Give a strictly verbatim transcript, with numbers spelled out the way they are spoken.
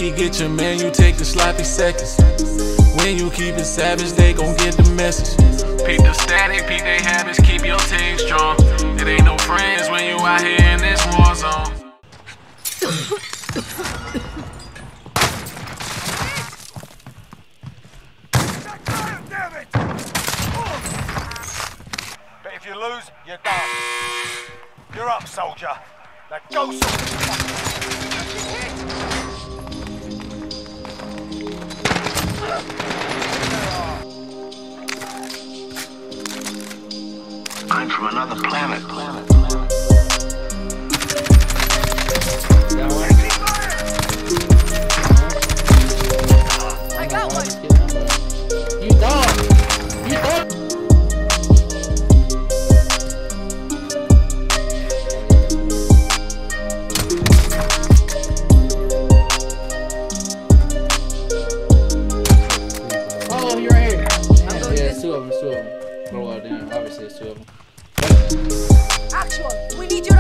he get your man, you take the sloppy seconds. When you keep it savage, they gon' get the message. Peep the static, peep they habits, keep your team strong. It ain't no friends when you out here in this war zone. But if you lose, you're done. You're up, soldier. Now go sort I'm from another planet. planet. I got one. You dog. You dog. Oh, you're right here. Yeah, yeah, it's two of them. It's two of them. Oh, well, damn. Obviously, it's two of them. Actual, we need you